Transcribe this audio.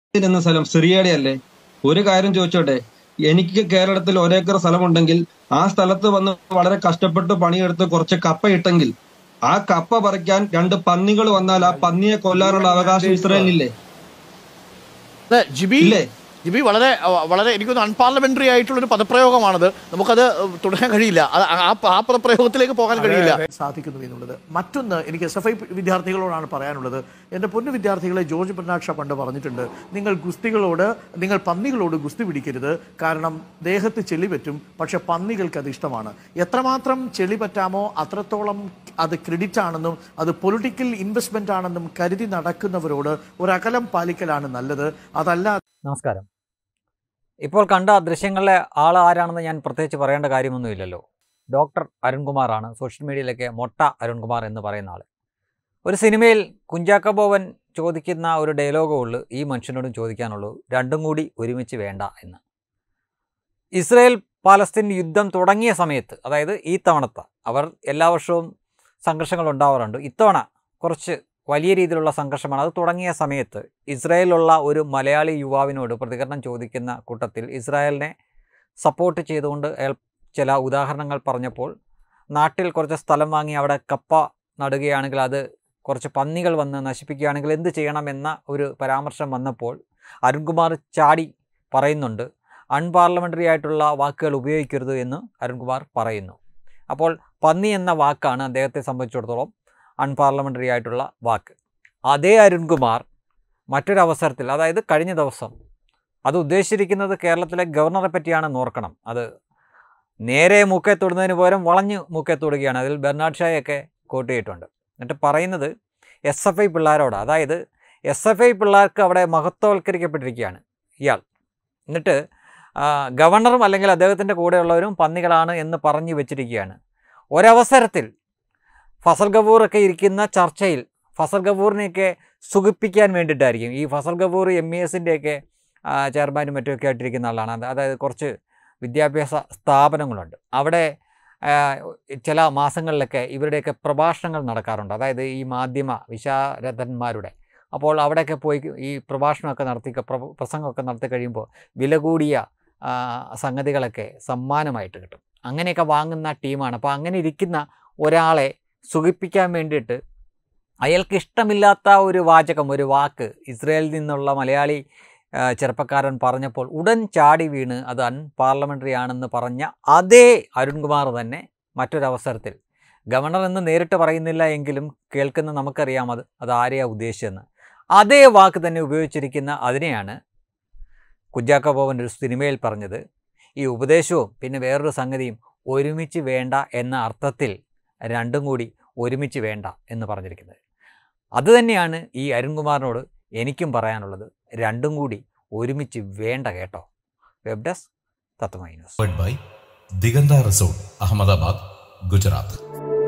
എന്ന സ്ഥലം സിറിയയുടെ അല്ലേ? ഒരു കാര്യം ചോദിച്ചോട്ടെ, എനിക്ക് കേരളത്തിൽ ഒരേക്കർ സ്ഥലമുണ്ടെങ്കിൽ ആ സ്ഥലത്ത് വന്ന് വളരെ കഷ്ടപ്പെട്ട് പണിയെടുത്ത് കുറച്ച് കപ്പ ഇട്ടെങ്കിൽ ആ കപ്പ പറിക്കാൻ 2 പന്നികൾ വന്നാൽ ആ പന്നിയെ കൊല്ലാനുള്ള അവകാശം ഇസ്രായേലിനില്ലേ? ഇല്ലേ? ജിബി വളരെ എനിക്കൊന്ന് അൺപാർലമെന്ററി ആയിട്ടുള്ളൊരു പദപ്രയോഗമാണത്. നമുക്കത് തുടരാൻ കഴിയില്ല. ആ പദപ്രയോഗത്തിലേക്ക് പോകാൻ കഴിയില്ല. സാധിക്കുന്നു എന്നുള്ളത്. മറ്റൊന്ന് എനിക്ക് SFI വിദ്യാർത്ഥികളോടാണ് പറയാനുള്ളത്. എൻ്റെ പൊന്നു വിദ്യാർത്ഥികളെ, ജോർജ് ബെർണാഡ് ഷാ പണ്ട് പറഞ്ഞിട്ടുണ്ട്, നിങ്ങൾ പന്നികളോട് ഗുസ്തി പിടിക്കരുത്, കാരണം ദേഹത്ത് ചെളി പറ്റും, പക്ഷെ പന്നികൾക്ക് അത് ഇഷ്ടമാണ്. എത്രമാത്രം ചെളി പറ്റാമോ അത്രത്തോളം അത് ക്രെഡിറ്റ് ആണെന്നും അത് പൊളിറ്റിക്കൽ ഇൻവെസ്റ്റ്മെന്റ് ആണെന്നും കരുതി നടക്കുന്നവരോട് ഒരകലം പാലിക്കലാണ് നല്ലത്. അതല്ല. നമസ്കാരം. ഇപ്പോൾ കണ്ട ദൃശ്യങ്ങളിലെ ആൾ ആരാണെന്ന് ഞാൻ പ്രത്യേകിച്ച് പറയേണ്ട കാര്യമൊന്നുമില്ലല്ലോ. ഡോക്ടർ അരുൺകുമാറാണ്, സോഷ്യൽ മീഡിയയിലൊക്കെ മൊട്ട അരുൺകുമാർ എന്ന് പറയുന്ന ആൾ. ഒരു സിനിമയിൽ കുഞ്ചാക്കോ ബോബൻ ചോദിക്കുന്ന ഒരു ഡയലോഗേ ഉള്ളൂ ഈ മനുഷ്യനോടും ചോദിക്കാനുള്ളൂ, രണ്ടും കൂടി ഒരുമിച്ച് വേണ്ട എന്ന്. ഇസ്രായേൽ പാലസ്തീൻ യുദ്ധം തുടങ്ങിയ സമയത്ത്, അതായത് ഈ തവണത്തെ, അവർ എല്ലാ വർഷവും സംഘർഷങ്ങൾ ഉണ്ടാവാറുണ്ട്, ഇത്തവണ കുറച്ച് വലിയ രീതിയിലുള്ള സംഘർഷമാണ്. അത് തുടങ്ങിയ സമയത്ത് ഇസ്രായേലിലുള്ള ഒരു മലയാളി യുവാവിനോട് പ്രതികരണം ചോദിക്കുന്ന കൂട്ടത്തിൽ ഇസ്രായേലിനെ സപ്പോർട്ട് ചെയ്തുകൊണ്ട് അയാൾ ചില ഉദാഹരണങ്ങൾ പറഞ്ഞപ്പോൾ, നാട്ടിൽ കുറച്ച് സ്ഥലം വാങ്ങി അവിടെ കപ്പ നടുകയാണെങ്കിൽ അത് കുറച്ച് പന്നികൾ വന്ന് നശിപ്പിക്കുകയാണെങ്കിൽ എന്ത് ചെയ്യണമെന്ന ഒരു പരാമർശം വന്നപ്പോൾ അരുൺകുമാർ ചാടി പറയുന്നുണ്ട്, അൺപാർലമെൻ്ററി ആയിട്ടുള്ള വാക്കുകൾ ഉപയോഗിക്കരുത് എന്ന് അരുൺകുമാർ പറയുന്നു. അപ്പോൾ പന്നി എന്ന വാക്കാണ് അദ്ദേഹത്തെ സംബന്ധിച്ചിടത്തോളം അൺപാർലമെൻ്ററി ആയിട്ടുള്ള വാക്ക്. അതേ അരുൺകുമാർ മറ്റൊരവസരത്തിൽ, അതായത് കഴിഞ്ഞ ദിവസം, അത് ഉദ്ദേശിച്ചിരിക്കുന്നത് കേരളത്തിലെ ഗവർണറെ പറ്റിയാണെന്ന് ഓർക്കണം. അത് നേരെ മൂക്കെ തൊടുന്നതിന് പകരം വളഞ്ഞ് മൂക്കെ തൊടുകയാണ്. അതിൽ ബെർണാഡ് ഷായൊക്കെ കോട്ട് ചെയ്തിട്ടുണ്ട്. എന്നിട്ട് പറയുന്നത് SFI പിള്ളേരോട്, അതായത് SFI പിള്ളേർക്ക് അവിടെ മഹത്വവൽക്കരിക്കപ്പെട്ടിരിക്കുകയാണ് ഇയാൾ. എന്നിട്ട് ഗവർണറും അല്ലെങ്കിൽ അദ്ദേഹത്തിൻ്റെ കൂടെയുള്ളവരും പന്നികളാണ് എന്ന് പറഞ്ഞു വെച്ചിരിക്കുകയാണ്. ഒരവസരത്തിൽ ഫസൽ ഗഫൂറൊക്കെ ഇരിക്കുന്ന ചർച്ചയിൽ ഫസൽ ഗഫൂറിനെയൊക്കെ സുഖിപ്പിക്കാൻ വേണ്ടിയിട്ടായിരിക്കും, ഈ ഫസൽ ഗഫൂർ MESൻ്റെയൊക്കെ ചെയർമാനും മറ്റുമൊക്കെ ആയിട്ടിരിക്കുന്ന ആളാണ്. അതായത് കുറച്ച് വിദ്യാഭ്യാസ സ്ഥാപനങ്ങളുണ്ട്, അവിടെ ചില മാസങ്ങളിലൊക്കെ ഇവരുടെയൊക്കെ പ്രഭാഷണങ്ങൾ നടക്കാറുണ്ട്, അതായത് ഈ മാധ്യമ വിശാരദന്മാരുടെ. അപ്പോൾ അവിടെയൊക്കെ പോയി ഈ പ്രഭാഷണമൊക്കെ പ്രസംഗമൊക്കെ നടത്തി കഴിയുമ്പോൾ വില കൂടിയ സംഗതികളൊക്കെ സമ്മാനമായിട്ട് കിട്ടും. അങ്ങനെയൊക്കെ വാങ്ങുന്ന ടീമാണ്. അപ്പോൾ അങ്ങനെ ഇരിക്കുന്ന ഒരാളെ സുഖിപ്പിക്കാൻ വേണ്ടിയിട്ട് അയാൾക്ക് ഇഷ്ടമില്ലാത്ത ഒരു വാചകം, ഒരു വാക്ക് ഇസ്രായേലിൽ നിന്നുള്ള മലയാളി ചെറുപ്പക്കാരൻ പറഞ്ഞപ്പോൾ ഉടൻ ചാടി വീണ് അത് അൺപാർലമെൻ്ററി ആണെന്ന് പറഞ്ഞ അതേ അരുൺകുമാർ തന്നെ മറ്റൊരവസരത്തിൽ, ഗവർണർ എന്ന് നേരിട്ട് പറയുന്നില്ല എങ്കിലും കേൾക്കുന്ന നമുക്കറിയാം അത് ആരെയാണ് ഉദ്ദേശിച്ചതെന്ന്, അതേ വാക്ക് തന്നെ ഉപയോഗിച്ചിരിക്കുന്ന അതിനെയാണ് കുഞ്ചാക്കോ ബോബൻ ഒരു സിനിമയിൽ പറഞ്ഞത്, ഈ ഉപദേശവും പിന്നെ വേറൊരു സംഗതിയും ഒരുമിച്ച് വേണ്ട എന്ന അർത്ഥത്തിൽ രണ്ടും കൂടി ഒരുമിച്ച് വേണ്ട എന്ന് പറഞ്ഞിരിക്കുന്നത്. അതുതന്നെയാണ് ഈ അരുൺകുമാറിനോട് എനിക്കും പറയാനുള്ളത്, രണ്ടും കൂടി ഒരുമിച്ച് വേണ്ട കേട്ടോ. Web desk Tatwamayi news. Diganta resort, Ahmedabad, Gujarat.